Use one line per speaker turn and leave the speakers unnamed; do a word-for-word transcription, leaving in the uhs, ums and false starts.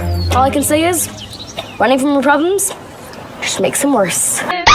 All I can say is, running from your problems just makes them worse.